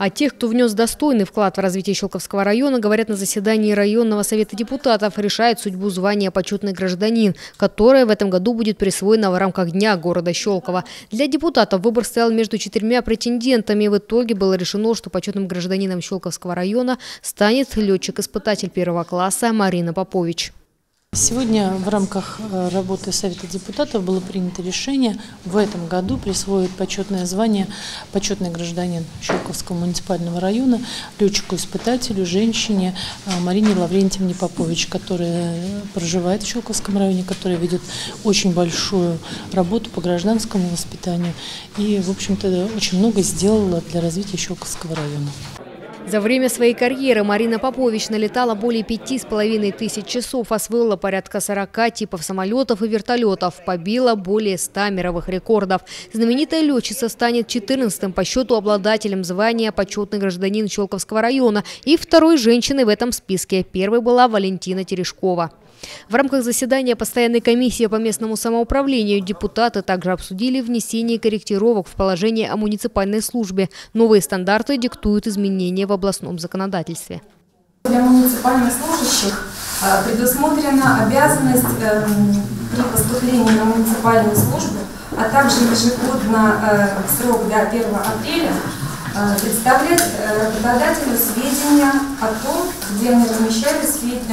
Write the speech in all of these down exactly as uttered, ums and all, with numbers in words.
О тех, кто внес достойный вклад в развитие Щелковского района, говорят на заседании районного совета депутатов. Решает судьбу звания «Почетный гражданин», которое в этом году будет присвоено в рамках Дня города Щелково. Для депутатов выбор стоял между четырьмя претендентами. В итоге было решено, что почетным гражданином Щелковского района станет летчик-испытатель первого класса Марина Попович. Сегодня в рамках работы Совета депутатов было принято решение в этом году присвоить почетное звание «Почетный гражданин Щелковского муниципального района» летчику-испытателю, женщине Марине Лаврентьевне Попович, которая проживает в Щелковском районе, которая ведет очень большую работу по гражданскому воспитанию и, в общем-то, очень много сделала для развития Щелковского района. За время своей карьеры Марина Попович налетала более пяти с половиной тысяч часов, освоила порядка сорока типов самолетов и вертолетов, побила более ста мировых рекордов. Знаменитая летчица станет четырнадцатым по счету обладателем звания «Почетный гражданин Щелковского района» и второй женщиной в этом списке. Первой была Валентина Терешкова. В рамках заседания постоянной комиссии по местному самоуправлению депутаты также обсудили внесение корректировок в положение о муниципальной службе. Новые стандарты диктуют изменения в областном законодательстве. Для муниципальных служащих предусмотрена обязанность при поступлении на муниципальную службу, а также ежегодно в срок до первого апреля представлять работодателю сведения о том, где они размещали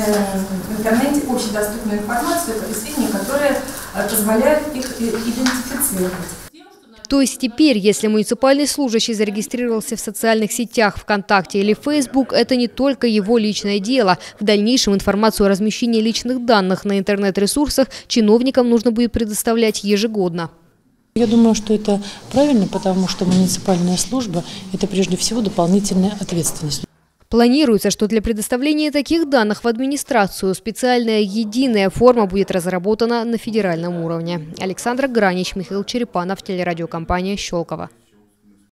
в интернете общедоступную информацию, сведения, которые позволяют их идентифицировать. То есть теперь, если муниципальный служащий зарегистрировался в социальных сетях ВКонтакте или Facebook, это не только его личное дело. В дальнейшем информацию о размещении личных данных на интернет-ресурсах чиновникам нужно будет предоставлять ежегодно. Я думаю, что это правильно, потому что муниципальная служба – это прежде всего дополнительная ответственность. Планируется, что для предоставления таких данных в администрацию специальная единая форма будет разработана на федеральном уровне. Александра Гранич, Михаил Черепанов, телерадиокомпания «Щелково».